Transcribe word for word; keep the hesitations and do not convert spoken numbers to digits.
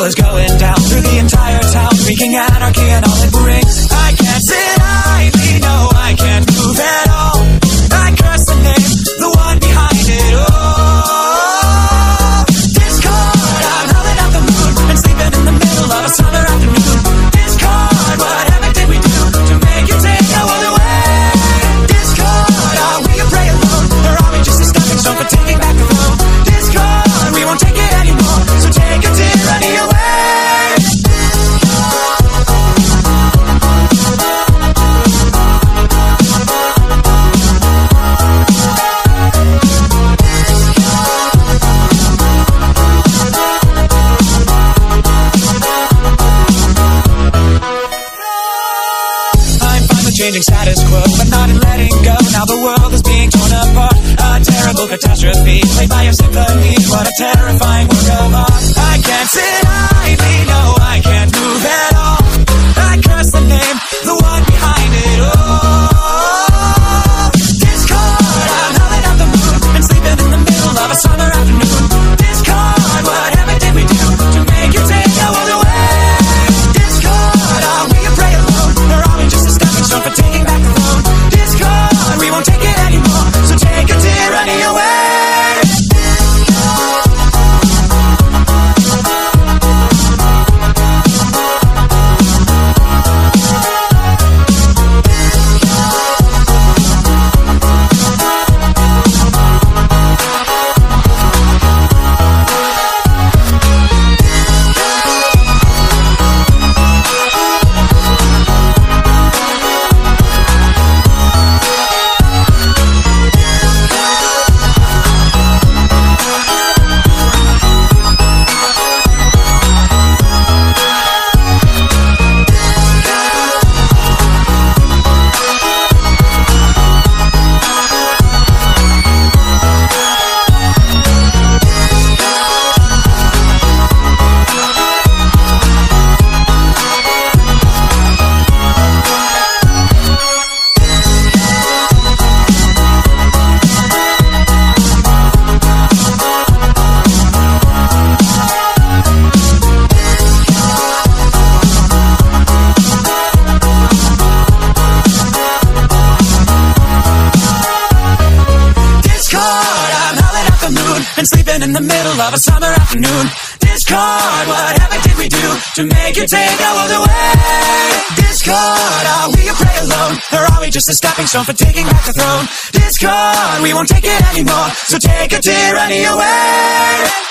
battle is going down through the entire town, wreaking anarchy and all it brings. I can't sit idly, no, I can't move at all. I curse the name, the one behind it all. Discord, I'm howling at the moon and sleeping in the middle of a summer afternoon. Discord, whatever did we do to make you take our world away? Discord, are we a prey alone, or are we just a stepping stone for taking back the throne? Discord, we won't take it anymore, so take a tyranny away. Changing status quo, but not in letting go. Now the world is being torn apart. A terrible catastrophe, played by your symphony. What a terrifying work of art. I can't sit idly, no, I can't move at all. I curse the name, the one behind it all. Discord, I'm howling at the moon and sleeping in the middle of a summer afternoon. Discord, whatever did we do to make you take our world away? Discord, are we a prey alone, or are we just a stepping stone for taking back the throne? Discord, we won't take it anymore, so take a tyranny away. Sleeping in the middle of a summer afternoon. Discord, whatever did we do to make you take our world away? Discord, are we a prey alone, or are we just a stepping stone for taking back the throne? Discord, we won't take it anymore, so take a tyranny away.